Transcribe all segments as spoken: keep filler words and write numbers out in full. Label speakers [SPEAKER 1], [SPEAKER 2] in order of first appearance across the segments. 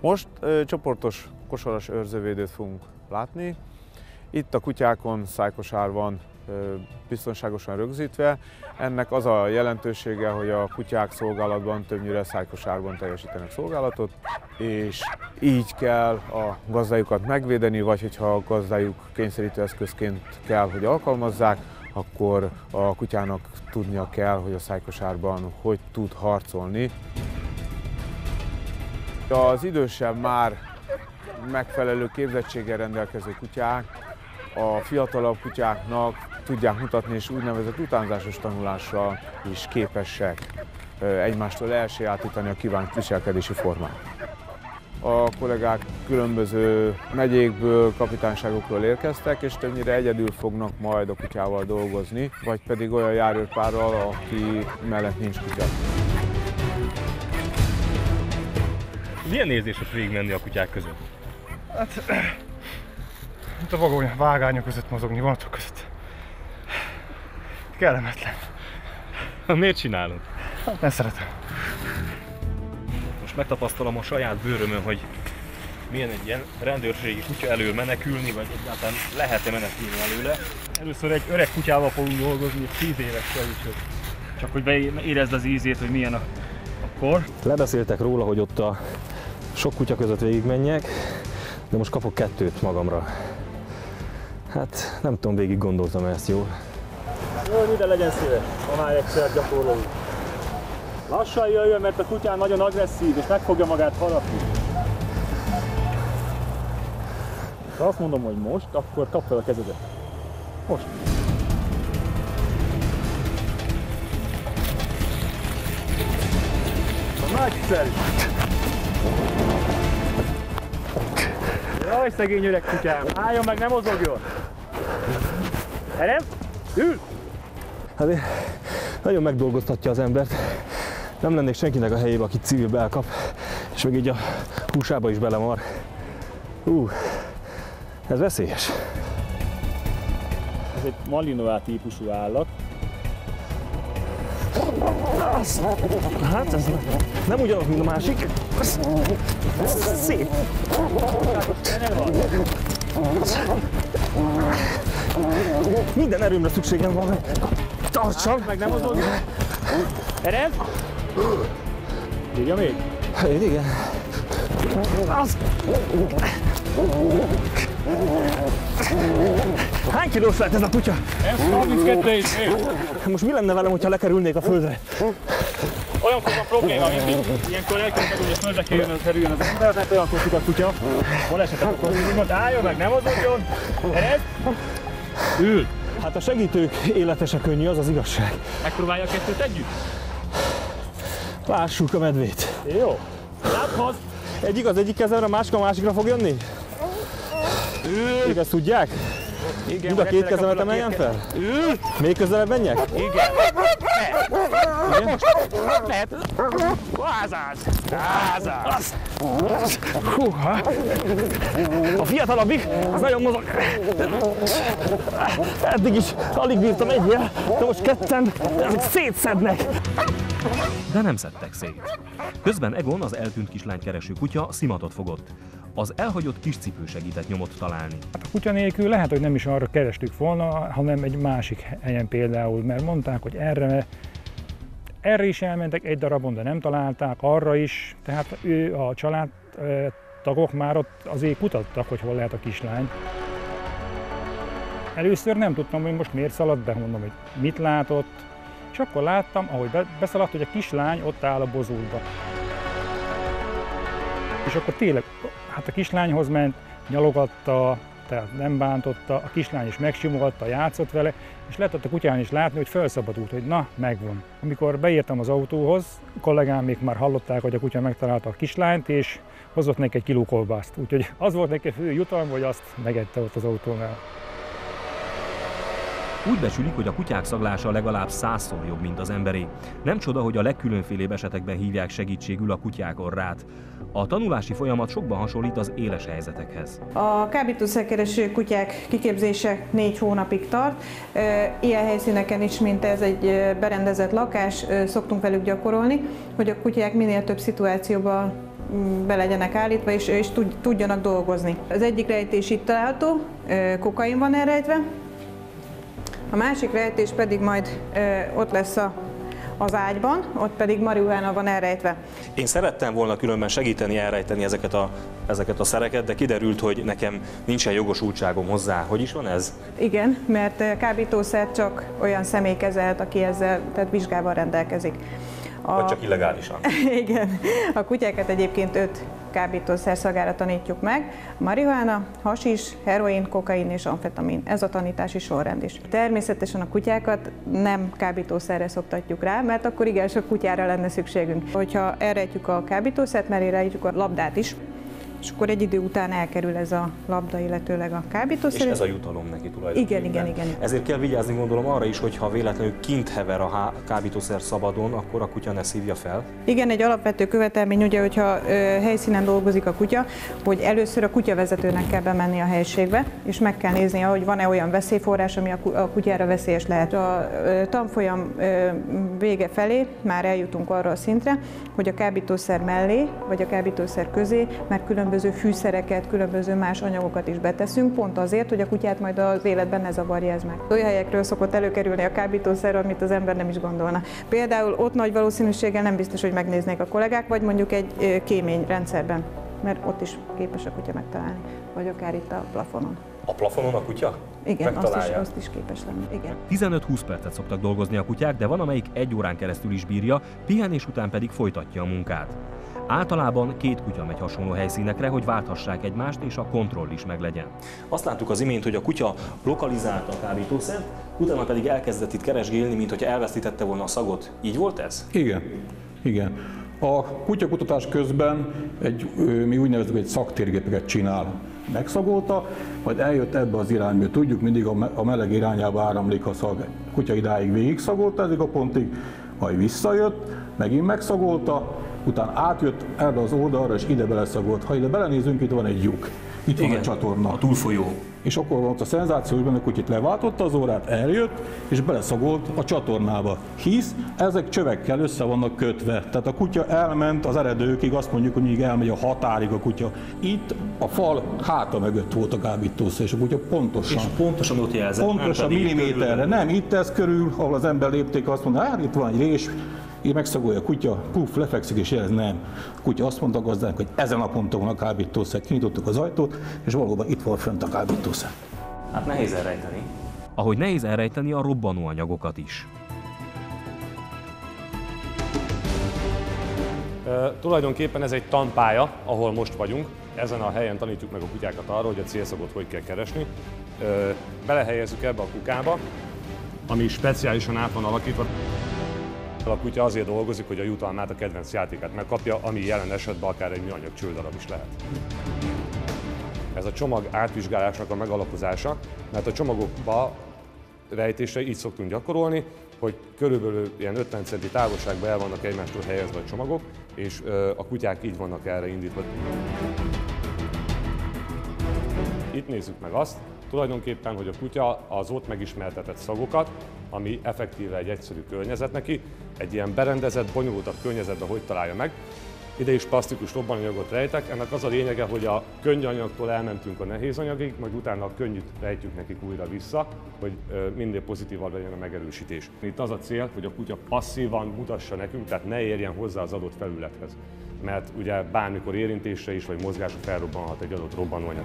[SPEAKER 1] Most ö, csoportos kosaras őrzővédőt fogunk látni. Itt a kutyákon szájkosár van ö, biztonságosan rögzítve. Ennek az a jelentősége, hogy a kutyák szolgálatban többnyire szájkosárban teljesítenek szolgálatot, és így kell a gazdájukat megvédeni, vagy hogyha a gazdájuk kényszerítő eszközként kell, hogy alkalmazzák, akkor a kutyának tudnia kell, hogy a szájkosárban hogy tud harcolni. Az idősebb, már megfelelő képzettséggel rendelkező kutyák a fiatalabb kutyáknak tudják mutatni, és úgynevezett utánzásos tanulással is képesek egymástól elsajátítani a kívánt viselkedési formát. A kollégák különböző megyékből, kapitányságokról érkeztek, és többnyire egyedül fognak majd a kutyával dolgozni, vagy pedig olyan járőrpárral, aki mellett nincs kutya.
[SPEAKER 2] Milyen érzés ott végigmenni a kutyák között?
[SPEAKER 3] Hát, mint a vagóny, vágányok között mozogni, vonatok között. Kellemetlen.
[SPEAKER 2] Miért csinálod?
[SPEAKER 3] Hát, nem szeretem.
[SPEAKER 2] Most megtapasztalom a saját bőrömön, hogy milyen egy ilyen rendőrségi kutya elől menekülni, vagy egyáltalán lehet-e menekülni előle. Először egy öreg kutyával fogunk dolgozni, tíz évessel, úgyhogy csak hogy beérezd az ízét, hogy milyen a, a kor.
[SPEAKER 4] Lebeszéltek róla, hogy ott a sok kutya között végigmenjek, de most kapok kettőt magamra. Hát nem tudom, végig gondoltam ezt jól.
[SPEAKER 5] Jöjjön ide, legyen szíves, ha már egyszer gyakorlódik. Lassan jöjjön, mert a kutyán nagyon agresszív, és meg fogja magát harapni. Ha azt mondom, hogy most, akkor kap fel a kezedet. Most. Nagyszerű! Jaj, szegény öreg kutyám! Álljon meg, ne mozogjon! Ered! Ül!
[SPEAKER 4] Hát nagyon megdolgoztatja az embert. Nem lennék senkinek a helyébe, aki civilbe elkap, és meg így a húsába is belemar. Hú, ez veszélyes.
[SPEAKER 5] Ez egy Malinois típusú állat.
[SPEAKER 4] Hát ez nem ugyanaz, mint a másik. Szép. Minden erőmre szükségem van, hogy tartsam.
[SPEAKER 5] Meg nem mozog. Ered! Írja még?
[SPEAKER 4] Igen. Az. Hány kilós lehet ez a kutya?
[SPEAKER 5] Ez harminckettő is.
[SPEAKER 4] Most mi lenne velem, hogyha lekerülnék a földre?
[SPEAKER 5] Olyankor van probléma mindig. Ilyenkor el kell kerülni, hogy földre kerüljön, kerüljön az ember, tehát olyankor tud a kutya. Balesetet akkor úgymond álljon meg, nem mozogjon. Ered! Ül!
[SPEAKER 4] Hát a segítők élete se könnyű, az az igazság.
[SPEAKER 5] Megpróbálja a kettőt együtt?
[SPEAKER 4] Lássuk a medvét.
[SPEAKER 5] Jó. Láthatsz!
[SPEAKER 4] Egyik az egyik kezemre, a másik a másikra fog jönni?
[SPEAKER 5] Ül!
[SPEAKER 4] Még ezt tudják?
[SPEAKER 5] Igen.
[SPEAKER 4] Mind a két kezemet emeljem fel?
[SPEAKER 5] Ül!
[SPEAKER 4] Még közelebb menjek?
[SPEAKER 5] Igen.
[SPEAKER 4] Igen?
[SPEAKER 5] Lehet. Vázáz! Vázáz!
[SPEAKER 4] Húha! A fiatalabbik, az nagyon mozog. Eddig is alig bírtam egyel, de most ketten szétszednek.
[SPEAKER 6] De nem szedtek szét. Közben Egon, az eltűnt kislányt kereső kutya, szimatot fogott. Az elhagyott kiscipő segített nyomot találni.
[SPEAKER 3] Hát a kutya nélkül lehet, hogy nem is arra kerestük volna, hanem egy másik helyen például, mert mondták, hogy erre, erre is elmentek egy darabon, de nem találták, arra is. Tehát ő, a családtagok már ott azért kutattak, hogy hol lehet a kislány. Először nem tudtam, hogy most miért szaladt be, mondom, hogy mit látott. És akkor láttam, ahogy beszaladt, hogy a kislány ott áll a bozótba. És akkor tényleg, hát a kislányhoz ment, nyalogatta, tehát nem bántotta, a kislány is megsimogatta, játszott vele, és lehetett a kutyán is látni, hogy felszabadult, hogy na, megvan. Amikor beértem az autóhoz, a kollégám még már hallották, hogy a kutya megtalálta a kislányt, és hozott neki egy kiló kolbászt. Úgyhogy az volt neki fő jutalom, hogy azt megette ott az autónál.
[SPEAKER 6] Úgy becsülik, hogy a kutyák szaglása legalább százszor jobb, mint az emberé. Nem csoda, hogy a legkülönfélébb esetekben hívják segítségül a kutyák orrát. A tanulási folyamat sokban hasonlít az éles helyzetekhez.
[SPEAKER 7] A kábítószerkereső kutyák kiképzése négy hónapig tart. Ilyen helyszíneken is, mint ez egy berendezett lakás, szoktunk velük gyakorolni, hogy a kutyák minél több szituációban be legyenek állítva, és, és tudjanak dolgozni. Az egyik rejtés itt található, kokain van elrejtve, a másik rejtés pedig majd ott lesz a az ágyban, ott pedig marihuána van elrejtve.
[SPEAKER 4] Én szerettem volna különben segíteni elrejteni ezeket a, ezeket a szereket, de kiderült, hogy nekem nincsen jogosultságom hozzá. Hogy is van ez?
[SPEAKER 7] Igen, mert kábítószert csak olyan személy kezelhet, aki ezzel, tehát vizsgával rendelkezik.
[SPEAKER 4] A... Vagy csak illegálisan.
[SPEAKER 7] Igen. A kutyákat egyébként öt kábítószer szagára tanítjuk meg. Marihuána, hasis, heroin, kokain és amfetamin. Ez a tanítási sorrend is. Természetesen a kutyákat nem kábítószerre szoktatjuk rá, mert akkor igen sok kutyára lenne szükségünk. Hogyha elrejtjük a kábítószert, mellé rejtjük a labdát is, és akkor egy idő után elkerül ez a labda, illetőleg a kábítószer.
[SPEAKER 4] És ez a jutalom neki tulajdonképpen.
[SPEAKER 7] Igen, igen, igen.
[SPEAKER 4] Ezért kell vigyázni, gondolom, arra is, hogy ha véletlenül kint hever a kábítószer szabadon, akkor a kutya ne szívja fel.
[SPEAKER 7] Igen, egy alapvető követelmény, ugye, hogyha ö, helyszínen dolgozik a kutya, hogy először a kutyavezetőnek kell bemenni a helységbe, és meg kell néznie, hogy van-e olyan veszélyforrás, ami a kutyára veszélyes lehet. A ö, tanfolyam ö, vége felé már eljutunk arra a szintre, hogy a kábítószer mellé, vagy a kábítószer közé már különböző fűszereket, különböző más anyagokat is beteszünk, pont azért, hogy a kutyát majd az életben ne zavarja ez meg. Olyan helyekről szokott előkerülni a kábítószer, amit az ember nem is gondolna. Például ott nagy valószínűséggel nem biztos, hogy megnéznék a kollégák, vagy mondjuk egy kéményrendszerben, mert ott is képes a kutya megtalálni, vagy akár itt a plafonon.
[SPEAKER 4] A plafonon a kutya?
[SPEAKER 7] Igen, azt is, azt is képes lenni. Igen.
[SPEAKER 6] tizenöt-húsz percet szoktak dolgozni a kutyák, de van, amelyik egy órán keresztül is bírja, pihenés után pedig folytatja a munkát. Általában két kutya megy hasonló helyszínekre, hogy válthassák egymást, és a kontroll is meglegyen.
[SPEAKER 4] Azt láttuk az imént, hogy a kutya lokalizálta a kábítószert, utána pedig elkezdett itt keresgélni, mint hogy elvesztítette volna a szagot. Így volt ez?
[SPEAKER 8] Igen, igen. A kutyakutatás közben egy, mi úgy nevezzük, egy szaktérgépeket csinál. Megszagolta, majd eljött ebbe az irányba. Tudjuk, mindig a meleg irányába áramlik a szag. A kutya idáig végig szagolta ezig a pontig, majd visszajött, megint megszagolta, utána átjött erre az oldalra, és ide beleszagolt. Ha ide belenézünk, itt van egy lyuk. Itt
[SPEAKER 4] igen,
[SPEAKER 8] van a csatorna.
[SPEAKER 4] A túlfolyó.
[SPEAKER 8] És akkor volt a szenzáció, hogy a kutyát leváltotta az órát, eljött, és beleszagolt a csatornába. Hisz ezek csövekkel össze vannak kötve. Tehát a kutya elment az eredőkig, azt mondjuk, hogy még elmegy a határig a kutya. Itt a fal háta mögött volt a kábítószer, és a kutya pontosan.
[SPEAKER 4] És pontosan ott jelzett.
[SPEAKER 8] Pontosan milliméterre. Nem, itt ez körül, ahol az ember lépték, azt mondta, hát itt van egy rés, így megszagolja a kutya, puf, lefekszik, és jelez, nem. A kutya azt mondta a gazdának, hogy ezen a ponton van a kábítószer. Kinyitottuk az ajtót, és valóban itt volt fönt a kábítószer.
[SPEAKER 4] Hát nehéz elrejteni.
[SPEAKER 6] Ahogy nehéz elrejteni a robbanóanyagokat is.
[SPEAKER 9] E, tulajdonképpen ez egy tanpálya, ahol most vagyunk. Ezen a helyen tanítjuk meg a kutyákat arra, hogy a célszagot hogy kell keresni. E, belehelyezzük ebbe a kukába, ami speciálisan át van alakítva. A kutya azért dolgozik, hogy a jutalmát, a kedvenc játékát megkapja, ami jelen esetben akár egy műanyag csődarab is lehet. Ez a csomag átvizsgálásnak a megalapozása, mert a csomagokba rejtésre így szoktunk gyakorolni, hogy körülbelül ilyen ötven centi távolságban el vannak egymástól helyezve a csomagok, és a kutyák így vannak erre indítva. Itt nézzük meg azt, tulajdonképpen, hogy a kutya az ott megismertetett szagokat, ami effektíve egy egyszerű környezet neki, egy ilyen berendezett, bonyolultabb környezetben hogy találja meg. Ide is plastikus robbanóanyagot rejtek, ennek az a lényege, hogy a könnyű anyagtól elmentünk a nehéz anyagig, majd utána a könnyűt rejtjük nekik újra vissza, hogy minél pozitívabb legyen a megerősítés. Itt az a cél, hogy a kutya passzívan mutassa nekünk, tehát ne érjen hozzá az adott felülethez. Mert ugye bármikor érintésre is, vagy mozgásra felrobbanhat egy adott robbanóanyag.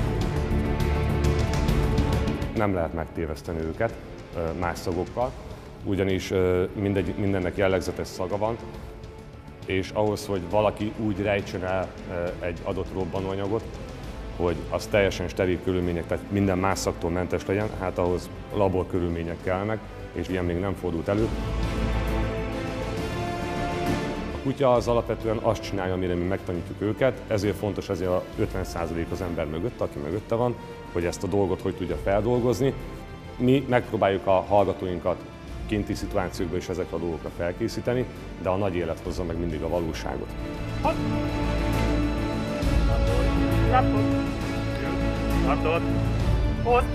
[SPEAKER 9] Nem lehet megtéveszteni őket más szagokkal, ugyanis mindegy, mindennek jellegzetes szaga van, és ahhoz, hogy valaki úgy rejtsen el egy adott robbanóanyagot, hogy az teljesen steril körülmények, tehát minden más szaktól mentes legyen, hát ahhoz labor körülmények kellnek, és ilyen még nem fordult elő. A kutya az alapvetően azt csinálja, amire mi megtanítjuk őket, ezért fontos ezért a ötven százalék az ember mögött, aki mögötte van, hogy ezt a dolgot hogy tudja feldolgozni. Mi megpróbáljuk a hallgatóinkat kinti szituációkban is ezekre a dolgokra felkészíteni, de a nagy élet hozza meg mindig a valóságot.
[SPEAKER 5] Hat. Lapot. Lapot. Ott.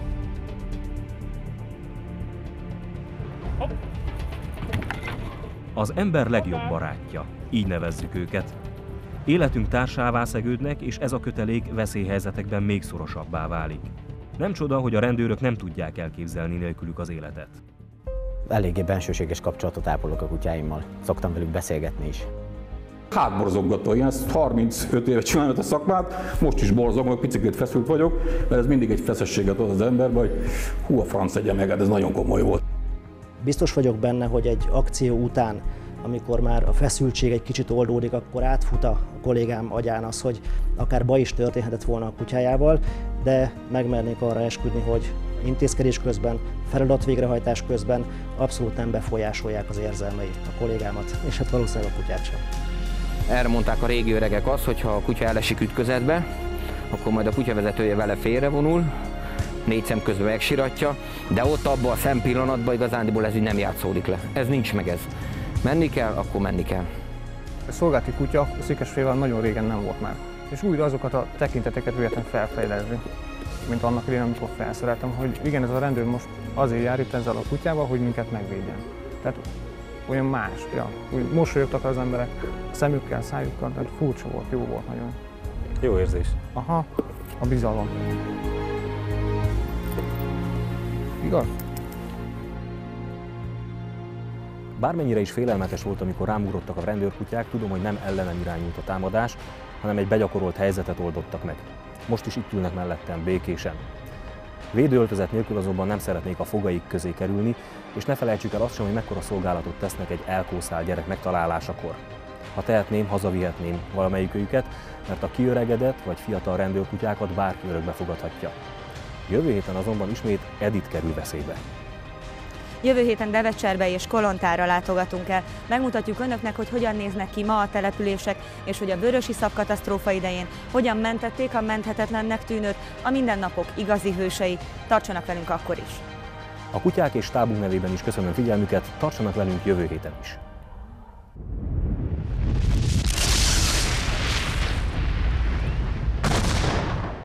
[SPEAKER 5] Hopp.
[SPEAKER 6] Az ember legjobb barátja, így nevezzük őket. Életünk társává szegődnek, és ez a kötelék veszélyhelyzetekben még szorosabbá válik. Nem csoda, hogy a rendőrök nem tudják elképzelni nélkülük az életet.
[SPEAKER 10] Eléggé bensőséges kapcsolatot ápolok a kutyáimmal. Szoktam velük beszélgetni is.
[SPEAKER 8] Hátborzongató, én ezt harmincöt éve csinálom a szakmát, most is borzongok, hogy picikét feszült vagyok, mert ez mindig egy feszességet ad az emberbe, hogy hú, a franc egye meg, ez nagyon komoly volt.
[SPEAKER 11] Biztos vagyok benne, hogy egy akció után, amikor már a feszültség egy kicsit oldódik, akkor átfut a kollégám agyán az, hogy akár baj is történhetett volna a kutyájával, de megmernék arra esküdni, hogy intézkedés közben, feladat végrehajtás közben abszolút nem befolyásolják az érzelmei a kollégámat, és hát valószínűleg a kutyát sem.
[SPEAKER 12] Erre mondták a régi öregek azt, hogy ha a kutya elesik ütközetbe, akkor majd a kutyavezetője vele félrevonul, négy szem közben megsiratja, de ott abban a szempillanatban igazándiból ez így nem játszódik le. Ez nincs meg ez. Menni kell, akkor menni kell.
[SPEAKER 13] A szolgálati kutya a székesfehérváron nagyon régen nem volt már. És úgy azokat a tekinteteket véletlen felfejlezni, mint annak idején, amikor felszereltem, hogy igen, ez a rendőr most azért jár itt ezzel a kutyával, hogy minket megvédjen. Tehát olyan más, ja, úgy mosolyogtak az emberek szemükkel, szájukkal, tehát furcsa volt, jó volt nagyon.
[SPEAKER 9] Jó érzés.
[SPEAKER 13] Aha, a bizalom. Igaz?
[SPEAKER 14] Bármennyire is félelmetes volt, amikor rám ugrottak a rendőrkutyák, tudom, hogy nem ellenem irányult a támadás, hanem egy begyakorolt helyzetet oldottak meg. Most is itt ülnek mellettem, békésen. Védőöltözet nélkül azonban nem szeretnék a fogaik közé kerülni, és ne felejtsük el azt sem, hogy mekkora szolgálatot tesznek egy elkószált gyerek megtalálásakor. Ha tehetném, hazavihetném valamelyikőjüket, mert a kiöregedett vagy fiatal rendőrkutyákat bárki örökbe fogadhatja. Jövő héten azonban ismét Edith kerül veszélybe.
[SPEAKER 15] Jövő héten Devecserbe és Kolontára látogatunk el. Megmutatjuk önöknek, hogy hogyan néznek ki ma a települések, és hogy a vörösiszap katasztrófa idején hogyan mentették a menthetetlennek tűnőt, a mindennapok igazi hősei. Tartsanak velünk akkor is!
[SPEAKER 14] A kutyák és stábunk nevében is köszönöm figyelmüket, tartsanak velünk jövő héten is!